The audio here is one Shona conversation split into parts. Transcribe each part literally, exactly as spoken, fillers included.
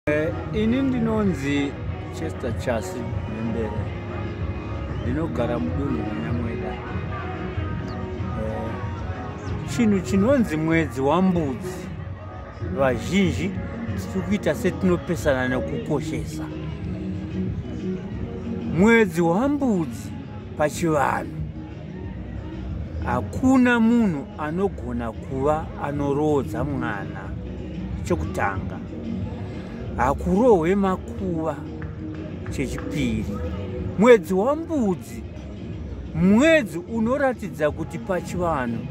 Ini ndinonzi Chester Chasi Mbere ndinogara mudunhu reNyamweda. Chinhu chinonzi mwedzi waMbudzi vazhinji tiri kuita setinopesana nekukoshesa. Mwedzi waMbudzi pachivanhu hakuna munhu anogona kuva anorodza mwana. Chekutanga hakurohwe makuva. Chechipiri, mwedzi waMbudzi mwedzi unoratidza kuti pachivanhu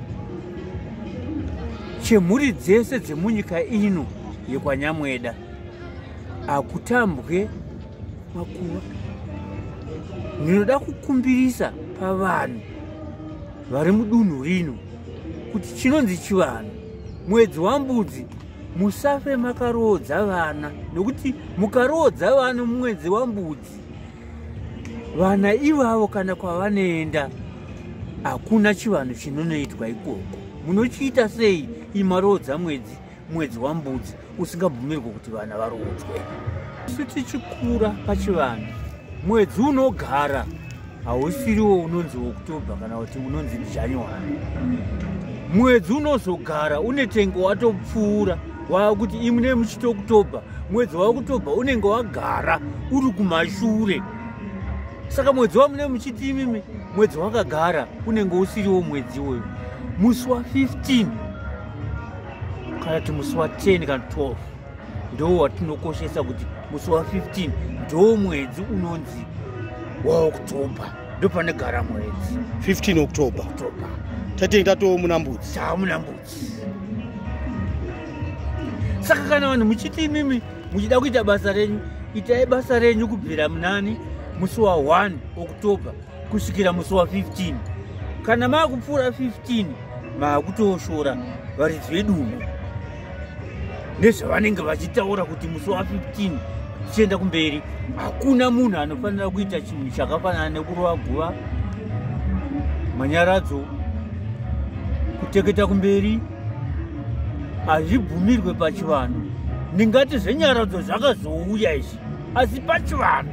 chemhuri dzese dzemunyika ino yekwaNyamweda hakutambwe makuva. Ndinoda kukumbirisa pavanhu vari mudunhu rino kuti chinonzi chivanhu mwedzi waMbudzi musafe makarodza vana, nokuti mukarodza vana mumwedzi waMbudzi, vana ivavo kana kwavanoenda hakuna chivanhu chinonoitwa ikoko. Munochiita sei imarodza mwedzi mwedzi waMbudzi usingabvumirwe kuti vana varodzwe? Isu tichikura pachivanhu, mwedzi unogara hausiriwo unonzi Oktoba kana kuti unonzi January. Mwedzi unozogara une tengo watopfuura wakuti imune muchiti Oktoba, mwedzi waOktoba unenge wagara uri kumashure. Saka mwedzi wamune muchiti imimi mwedzi wakagara unenge usiriwo mwedzi uyu. Musi wa fifteen kana kuti musi wa ten kana twelve ndo watinokoshesa kuti musi wa fifteen ndo mwedzi unonzi waOktoba, ndo panogara mwedzi fifteen October. October. Tatenge tato muna Mbudzi. Ta muna Mbudzi. Saka kana vanhu muchiti imimi muchida kuita basa renyu, itai basa renyu kubvira munani musi wa one October kusvikira musi wa fifteen. Kana maakupfuura fifteen maakutoshora varidzi vedunhu nezvavanenge vachitaura kuti musi wa fifteen tichienda kumberi hakuna munhu anofanira kuita chinhu chakafanana nekurova guva, manyaradzo, kuteketa kumberi. Hazvibvumirwe pachivanhu. Ndingati zvenyaradzo zvakazouya izvi, asi pachivanhu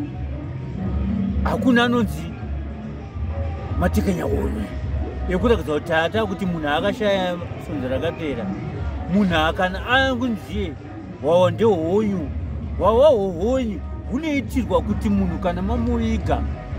hakuna anonzi matekenya honye ekurakidza kuti tata kuti munhu akashaya sonzo rakapera. Munhu akana angunziye wawa ndehonyu, wawa hohonyu hunoitirwa kuti munhu kana mamuviga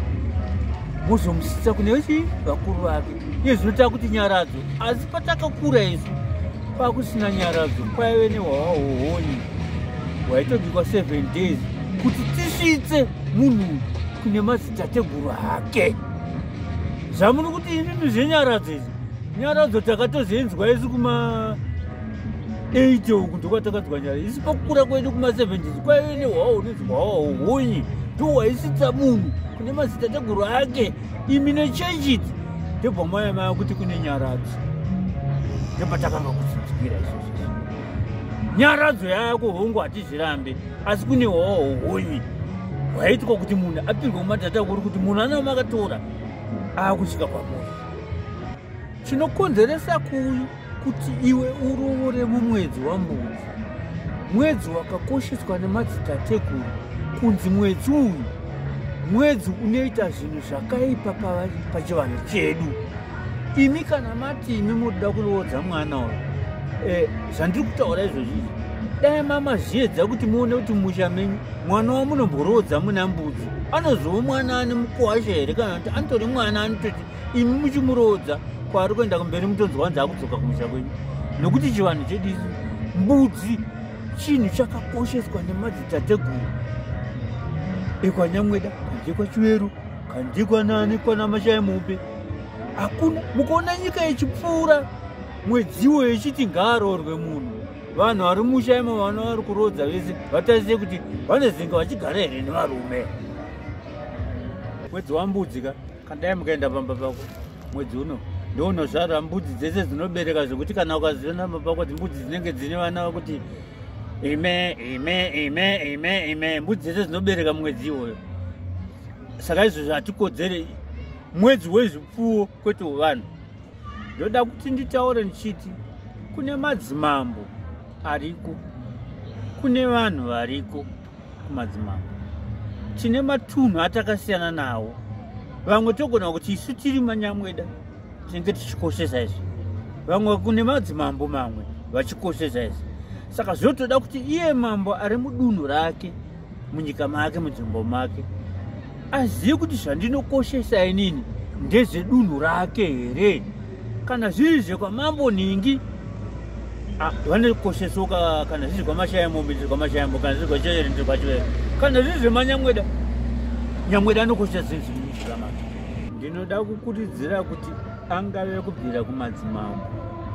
muzomusisa kune vechi vakuru vake. Iye zvinotava kuti nyaradzo, asi patakakura isu pakusina nyaradzo kwaive newawa hohonyu waitobikwa seven days kuti tisvitse munhu kune madzitateguru ake. Zvamuno kuti inini zvenyaradzo idzi, nyaradzo takatozenzwa isu kuma eight uku ndokwatakadzwa nyaradzo. Isi pakukura kwedu kuma seven days kwaive newawa unonzi wawa hohonyu, ndo waisitsa munhu kune madzitateguru ake. Imi nechenjiti ndebva mayamaya kuti kune nyaradzo, ndopatakanga kudzidzikira izvozvo. Nyaradzo yako hongu hatizvirambe, asi kune wawa hohonyu waitwa kuti munhu apirwe mumatateguru kuti munhu ana makatora aakusvika pamoyo. Chinokonzeresa kuyu kuti iwe uroore mumwedzi waMbudzi, mwedzi wakakosheswa nemadzitateguru, kunzi mwedzi uyu mwedzi unoita zvinhu zvakaipa pachivanhu chedu. Imi kana mati imi munoda kuroodza mwana uyu, eh, zvandiri kutaura izvozvi dai mamazviedza kuti muone kuti musha menyu mwana wamunomborodza muna Mbudzi anozova mwana ane mukwasha here, kana kuti anotori mwana anototi imi muchimurodza kwaari kuenda kumberi mutonzwanza akudzoka kumusha kwenyu. Nokuti chivanhu chedu isi Mbudzi chinhu chakakosheswa nemadzitateguru ekwaNyamweda, kanje kwaChiweru, kanje kwanani kwanamashaya mupe. Hakuna. Mukaona nyika yechipfuura mwedziwo yechiti ngaaroorwe munhu, vanhu vari mushaima vana vari kurodza vese vatarise kuti vanozinga vachigara here nevarume. Mwedzi waMbudzi ka kandai mukaenda pamba pako mwedzi uno ndounozvara mbudzi dzese dzinobereka zvokuti kana ukaziona pamba pako dzimbudzi dzinenge dzine vana vakuti ime ime ime ime ime, mbudzi dzese dzinobereka mwedzi iwoyo. Saka izvozvo hatikodzere mwedzi wezvipfuwo kwete wevanhu. Ndoda kuti nditaure ndichiti kune madzimambo ariko kune vanhu variko kumadzimambo, tine matunhu atakasiyana nawo. Vamwe togona kuti isu tiri manyamweda tinenge tichikoshesa izvi, vamwe kune madzimambo mamwe vachikoshesa izvi. Saka zvotoda kuti iye mambo ari mudunhu rake, munyika make, munzvimbo make, azive kuti zvandinokoshesa inini ndezvedunhu rake here. Kana zviri zvekwamambo ningi vanokoshesoka, kana zviri kwamashayamombe ndiri kwamashayambo, kana zviri kwachiwere ndiri kwachiwere, kana zviri zvemanyamweda, nyamweda anokoshesa zvinhu zviramake. Ndinoda kukuridzira kuti angave kubvira kumadzimambo,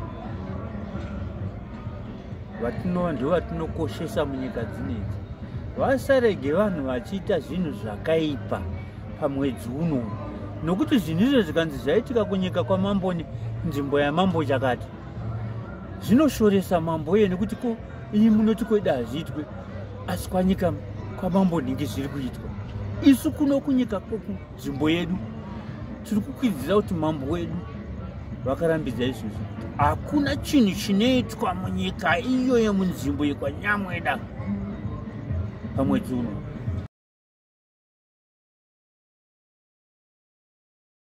vatinova ndo vatinokoshesa munyika dzinedzi, vasarege vanhu vachiita zvinhu zvakaipa pamwedzi uno, nokuti zvinhu izvo zvikanzi zvaitika kunyika kwamambo nzvimbo yamambo chakati, zvinoshoresa mambo iye, nekuti ko iyi munoti kweda hazviitwe, asi kwanyika kwamambo nhingi zviri kuitwa. Isu kuno kunyika kwoku nzvimbo yedu tiri kukwidzira kuti mambo wedu vakarambidza izvozvo. Hakuna chinhu chinoitwa munyika iyo yemunzvimbo yekwanyamweda pamwedzi uno.